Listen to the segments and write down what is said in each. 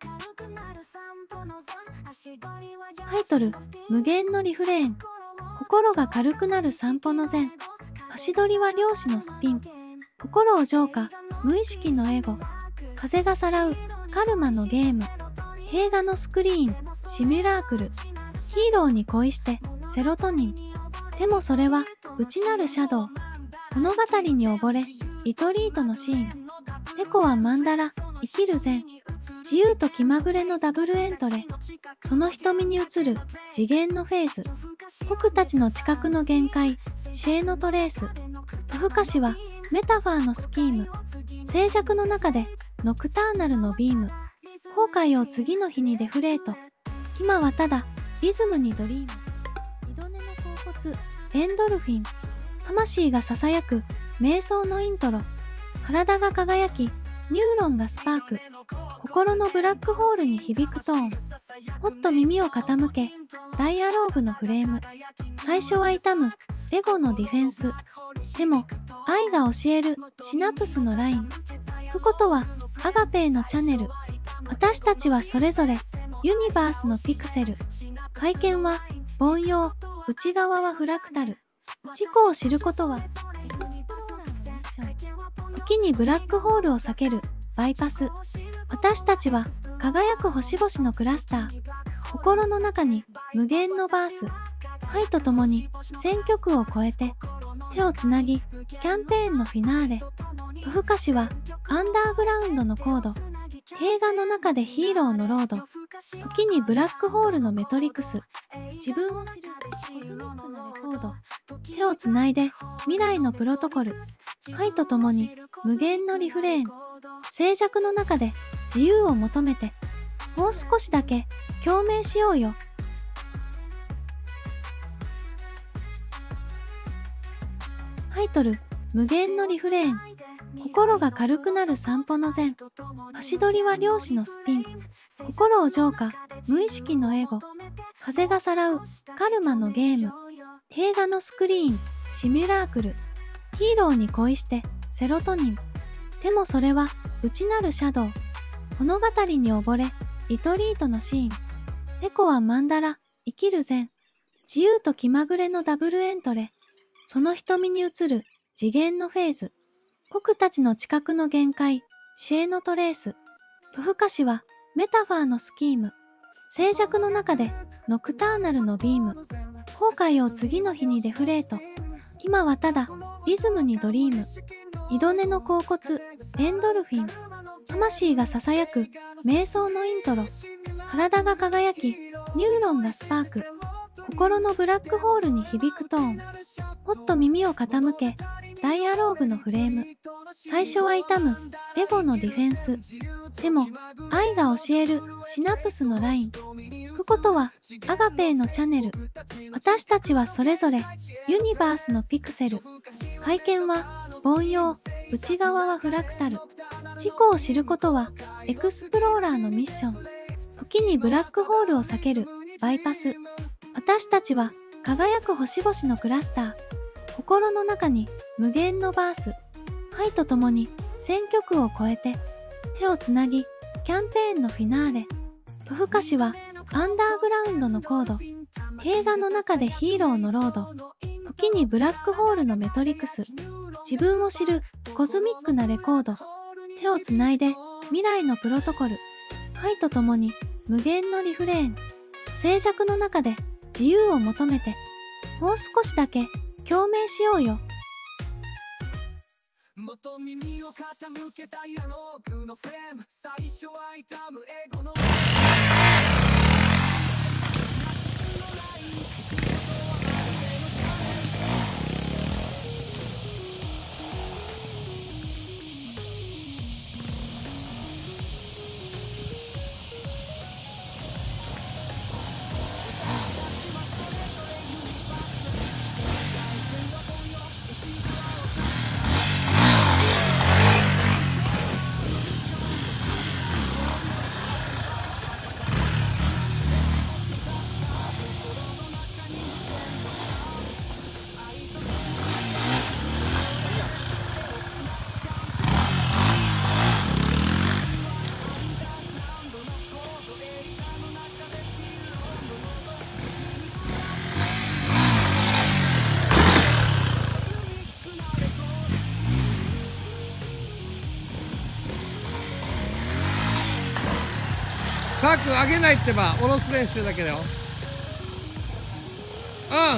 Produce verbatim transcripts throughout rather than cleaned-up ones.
タイトル、無限のリフレーン。心が軽くなる散歩の禅。足取りは漁師のスピン。心を浄化、無意識のエゴ。風がさらう、カルマのゲーム。映画のスクリーン、シミュラークル。ヒーローに恋して、セロトニン。でもそれは、内なるシャドウ。物語に溺れ、リトリートのシーン。エコはマンダラ、生きる禅。自由と気まぐれのダブルエントレ。その瞳に映る次元のフェーズ。僕たちの知覚の限界、知恵のトレース。夜更かしはメタファーのスキーム。静寂の中でノクターナルのビーム。後悔を次の日にデフレート。今はただリズムにドリーム。二度寝の恍惚、エンドルフィン。魂が囁く瞑想のイントロ。体が輝き、ニューロンがスパーク。心のブラックホールに響くトーン。もっと耳を傾け、ダイアローグのフレーム。最初は痛む、エゴのディフェンス。でも、愛が教えるシナプスのライン。フコとは、アガペーのチャネル。私たちはそれぞれ、ユニバースのピクセル。外見は、凡庸、内側はフラクタル。自己を知ることは、エクスプローラーのミッション。時にブラックホールを避ける、バイパス。私たちは輝く星々のクラスター。心の中に無限のバース。愛と共に選曲を超えて手をつなぎ、キャンペーンのフィナーレ。夜更かしはアンダーグラウンドのコード。映画の中でヒーローのロード。時にブラックホールのメトリクス。自分を知るコズミックなレコード。手をつないで未来のプロトコル。愛と共に無限のリフレーン。静寂の中で自由を求めて、もう少しだけ共鳴しようよ。タイトル、無限のリフレーン。心が軽くなる散歩の禅。足取りは漁師のスピン。心を浄化、無意識のエゴ。風がさらう、カルマのゲーム。映画のスクリーン、シミュラークル。ヒーローに恋して、セロトニン。でもそれは、内なるシャドウ。物語に溺れ、リトリートのシーン。エコはマンダラ、生きる禅。自由と気まぐれのダブルエントレ。その瞳に映る次元のフェーズ。僕たちの知覚の限界、知恵のトレース。夜更かしはメタファーのスキーム。静寂の中でノクターナルのビーム。後悔を次の日にデフレート。今はただリズムにドリーム。二度寝の恍惚、エンドルフィン。魂が囁く瞑想のイントロ。体が輝き、ニューロンがスパーク。心のブラックホールに響くトーン。もっと耳を傾け、ダイアローグのフレーム。最初は痛む、エゴのディフェンス。でも、愛が教えるシナプスのライン。フコとは、アガペーのチャネル。私たちはそれぞれ、ユニバースのピクセル。外見は、凡庸、内側はフラクタル。自己を知ることは、エクスプローラーのミッション。時にブラックホールを避ける、バイパス。私たちは、輝く星々のクラスター。心の中に無限のバース。愛と共に選曲を超えて手をつなぎ、キャンペーンのフィナーレ。夜更かしはアンダーグラウンドのコード。映画の中でヒーローのロード。時にブラックホールのメトリクス。自分を知るコズミックなレコード。手をつないで未来のプロトコル。愛と共に無限のリフレーン。静寂の中で自由を求めて、もう少しだけ共鳴しようよ。 もっと耳を傾けダイアローグのフレーム。最初は痛むエゴのカーク上げないってば、下ろす練習だけだよ。うん。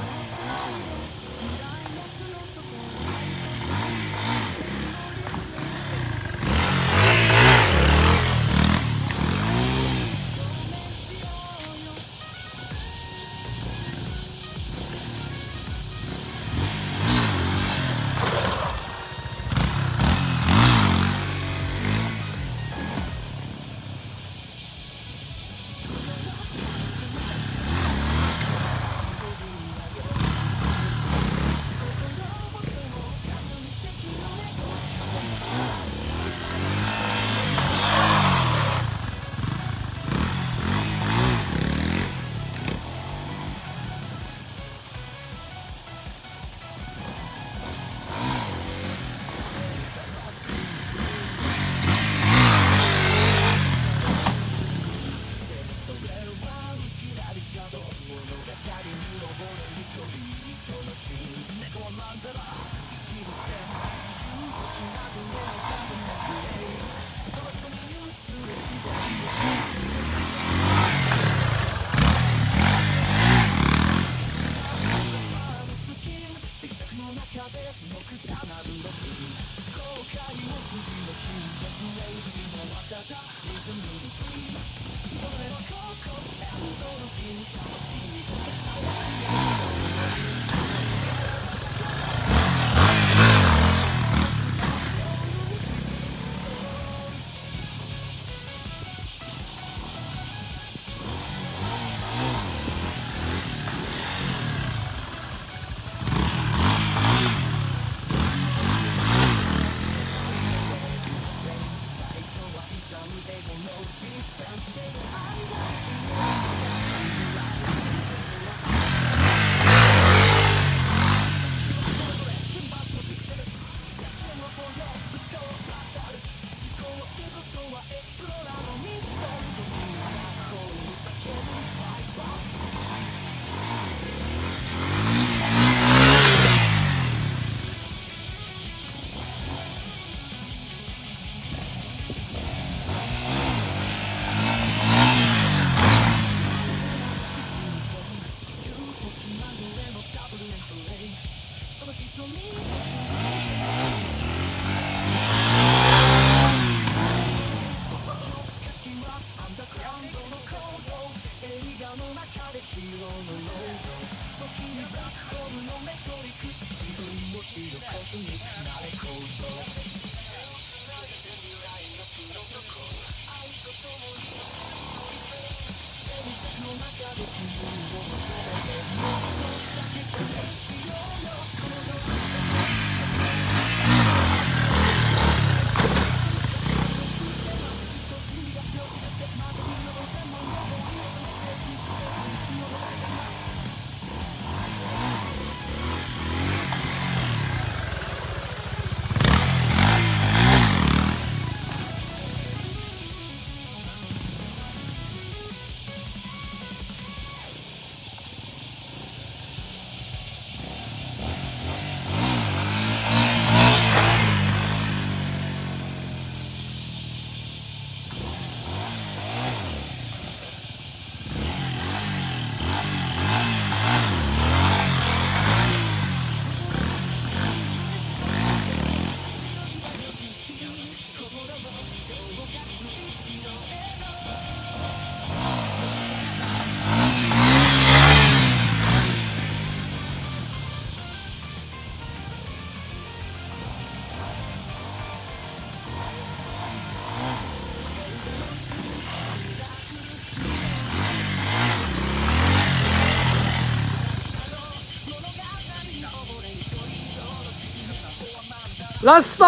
ラスト。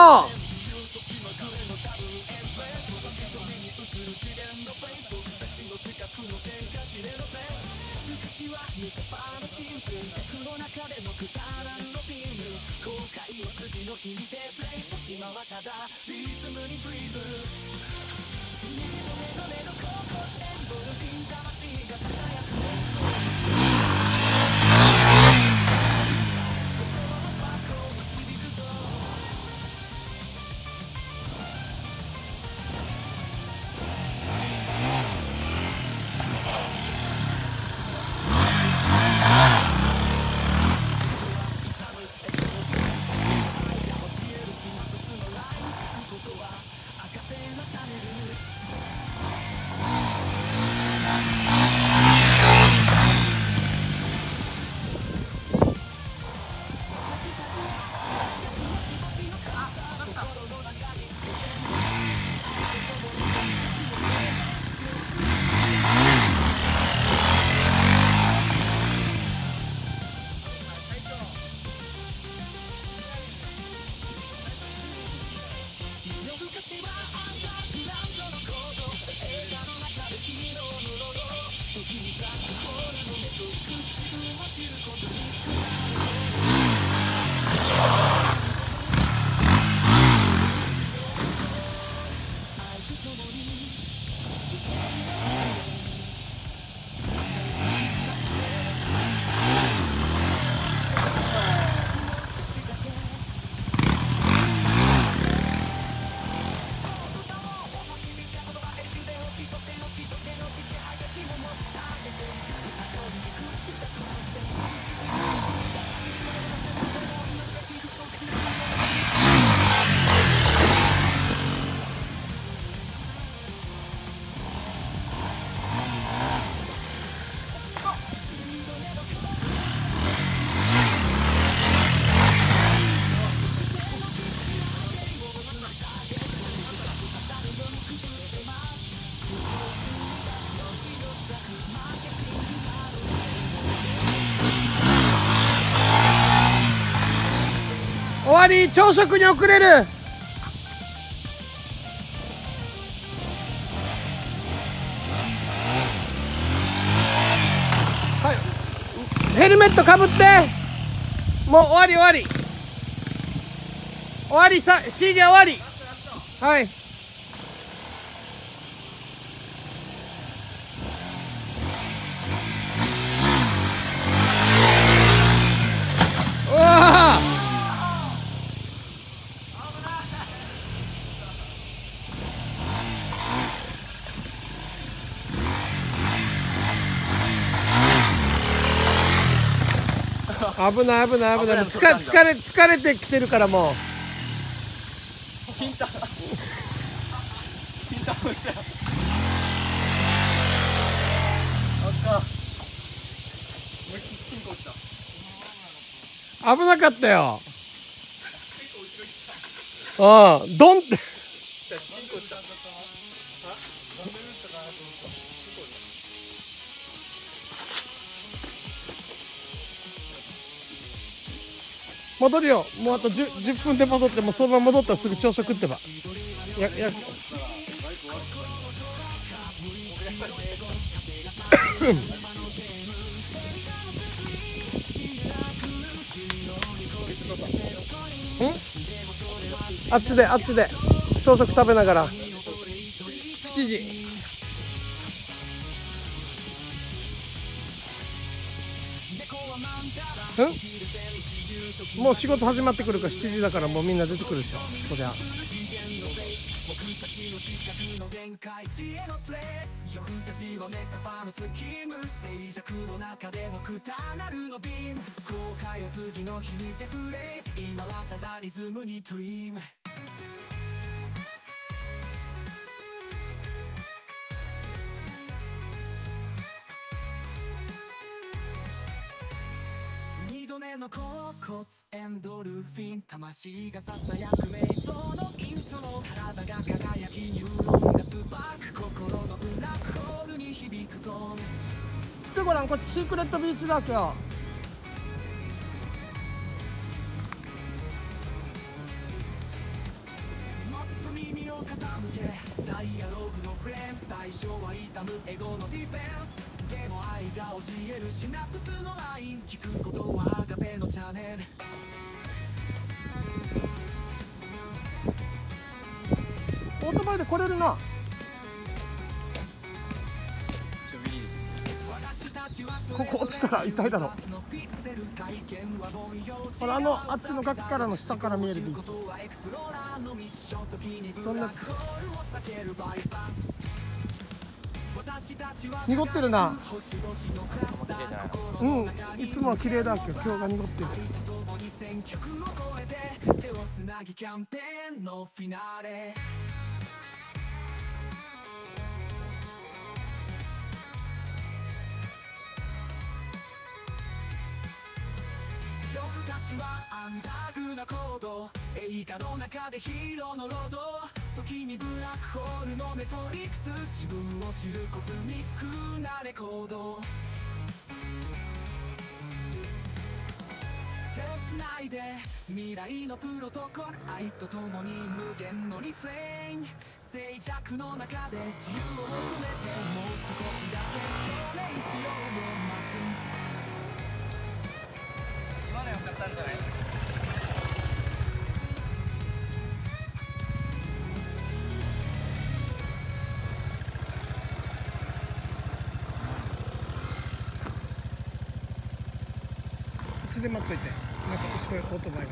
わり、朝食に遅れる。はい、ヘルメットかぶって。もう終わり終わり終わりさ、シーゲ終わり。はい。うわー、危ない危ない危ない。疲れ疲れ疲れてきてるからもう。 金太金太郎来たよ。あった。思いっきりチンコ落ちた。 危なかったよ。ああ、ドンって。戻るよ。もうあと 10, じゅっぷんで戻って、もうそのまま戻ったらすぐ朝食ってば。ややあっちであっちで朝食食べながら。しちじ。んもう仕事始まってくるからしちじだから、もうみんな出てくるでしょ。そりゃ二度目の甲骨エンドルフィン、魂がささやく瞑想のイントロ、体が輝きニューロンがスパーク、心のブラックホールに響くトーン。 来てごらん、こっちシークレットビーチだけよ。 もっと耳を傾け、ダイアログのフレーム、最初は痛むエゴのディフェンス、でも愛が教えるシナプスのライン、聞くことはアガペのチャンネル。 オートバイで来れるな。ここ落ちたら痛いだろ。ほら、あのあっちの崖からの下から見えるビーチ。どんな濁ってるな。うん、いつもは綺麗だけど今日が濁ってる。 アンダーグなコード、映画の中でヒーローのロード、時にブラックホールのメトリックス、自分を知るコズミックなレコード。手をつないで未来のプロトコル、愛とともに無限のリフレイン、静寂の中で自由を求めて、もう少しだけそれ以上を増す。 今のよかったんじゃない？ こっちで待っといて。なんか後ろにオートバイが。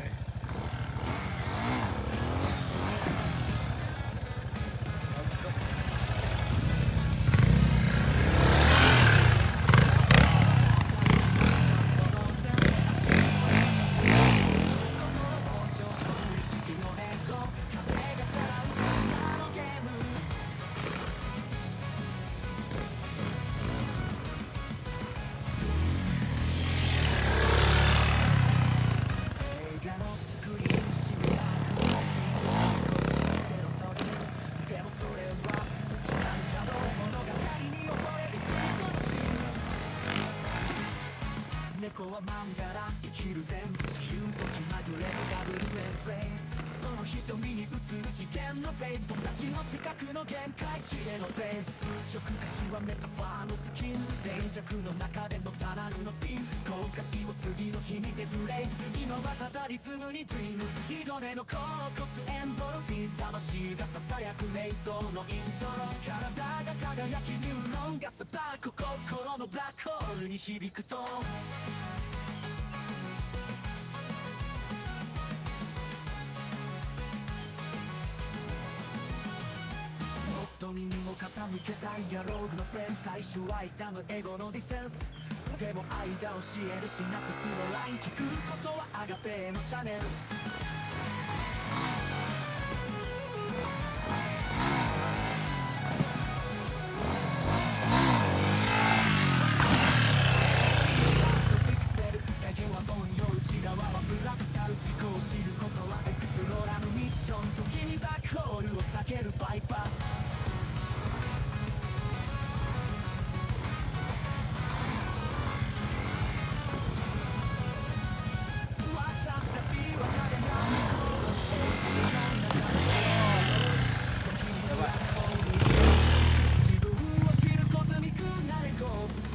猫はマンガラ生きる全部自由と気まぐれのダブルエントする次元のフェイス、僕たちの自覚の限界値へのベース、曲歌詞はメタファーのスキン、静寂の中でノクタナルのピン、後悔を次の日にデフレーズ、今はただリズムにドリーム、二度目の甲骨エンドルフィン、魂がささやく瞑想のイントロ、体が輝きニューロンがさばく心のブラックホールに響くと、もっと耳を傾けたいヤローグのフレンズ、最初は痛むエゴのディフェンス、でも愛が教えるシナプスのライン、聞くことはアガペのチャンネル。自己を知ることはエクスプローラーのミッション、時にバックホールを避けるバイパス、私たちは彼らの時にバックホール、自分を知るコズミックなレコード、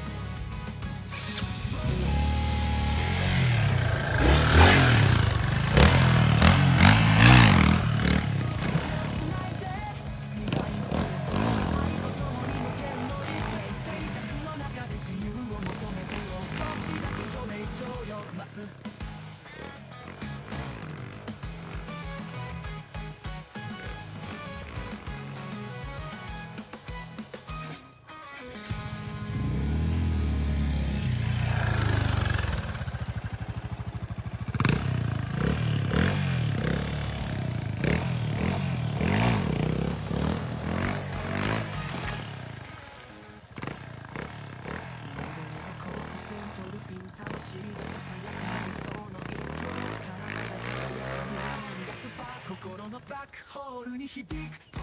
心のブラックホールに響くと、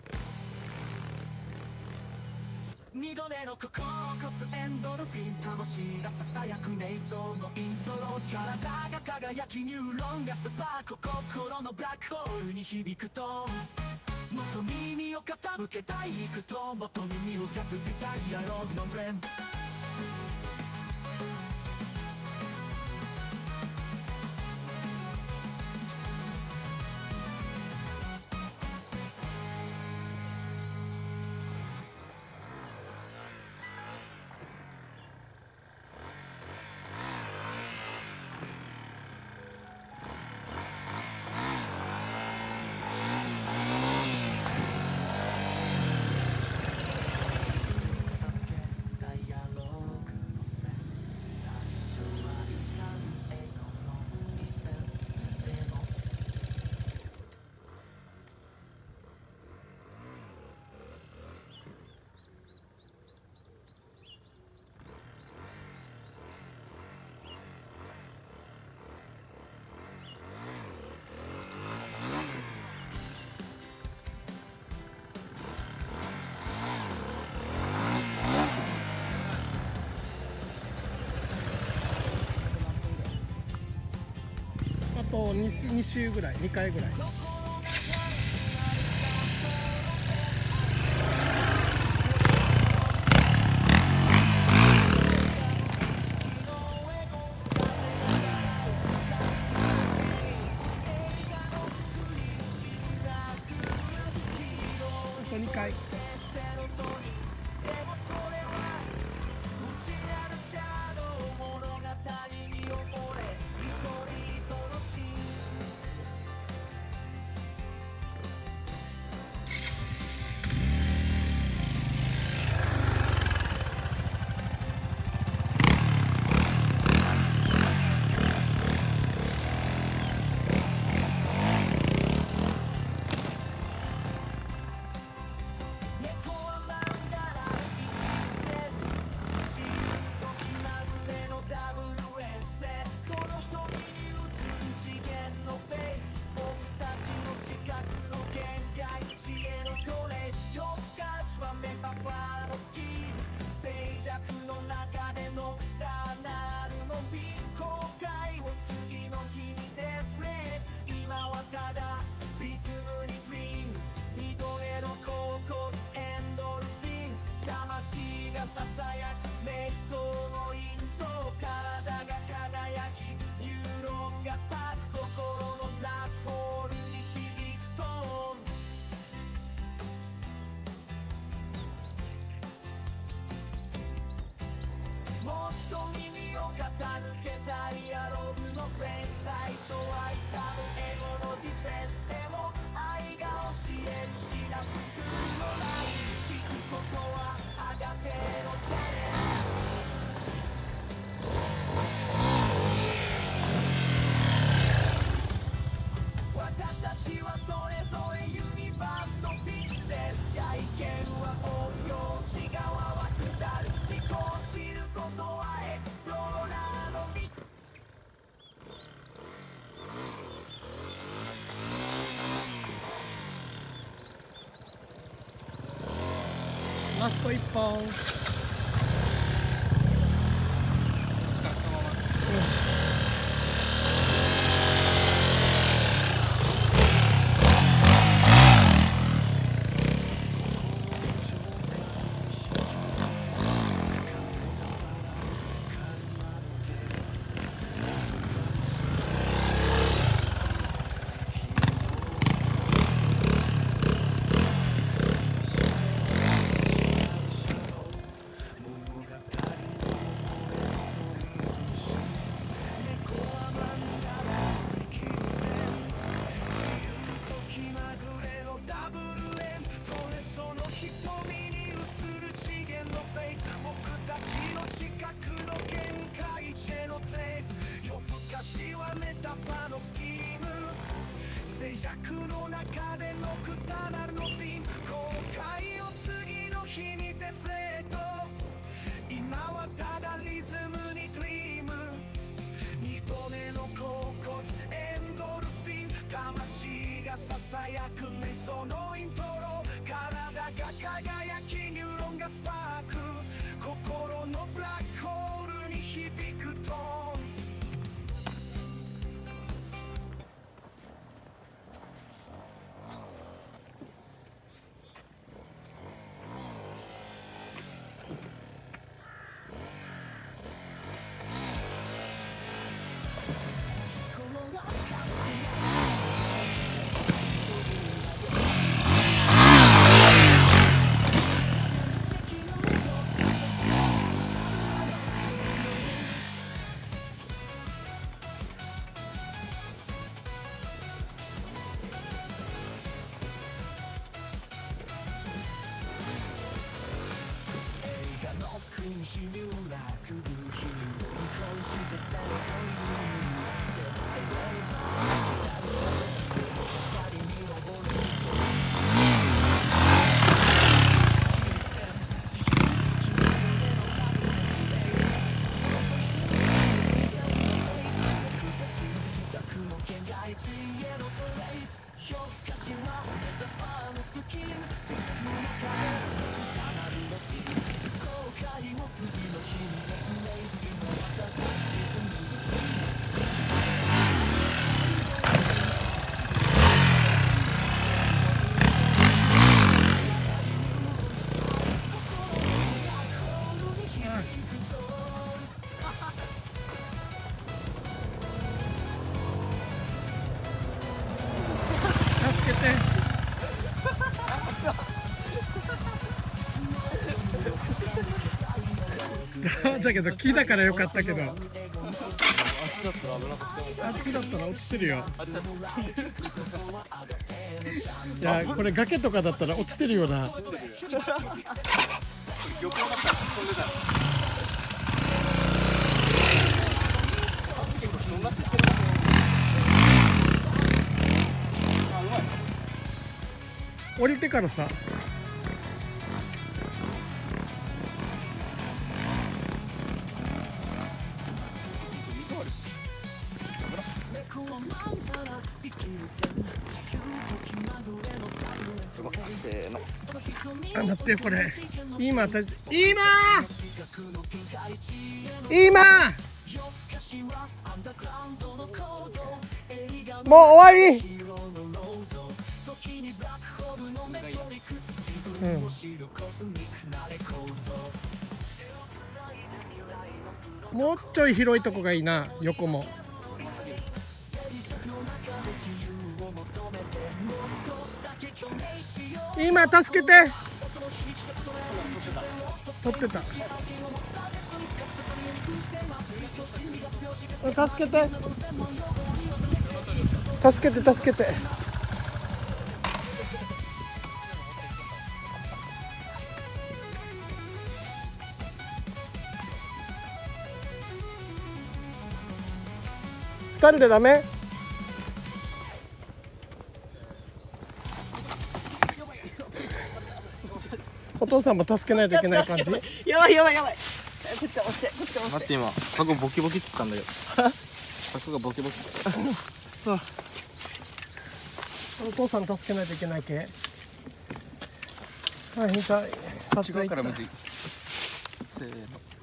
二度目の甲骨エンドルフィン、魂がささやく瞑想のイントロ、体が輝きニューロンがスパーク、心のブラックホールに響くと、もっと耳を傾けたいくと、もっと耳を傾けたいヤローグのフレンド、 あと 2, に週ぐらいにかいぐらい。あとにかい。 ラスト一本。 静寂の中でノクタナルのピン後悔を次の日にデフレート今はただリズムにドリーム二度目の甲骨エンドルフィン魂がささやくねそのイントロ体が輝きニューロンがスパーク心のブラックホールに響くトーンだけど木だからよかったけど、あっちだったら危なかった。 あっちだったら落ちてるよ。いやこれ崖とかだったら落ちてるよな。 漁港だったら突っ込んでたよ。結構人が知ってるな。あ、うまい。 降りてからさ。あ、待ってこれ今た今今もう終わり、うん、もうちょい広いとこがいいな。横も今助けて、取ってた。助けて助けて助けて。二人でダメ？お父さんも助けないといけない感じ。 やばいやばいやばい。こっち押して、こっち押して。 待って今、タコボキボキって言ったんだけど。タコがボキボキ。 お父さん助けないといけないけ。 はい、見たい。撮影行った違うからむずいせーの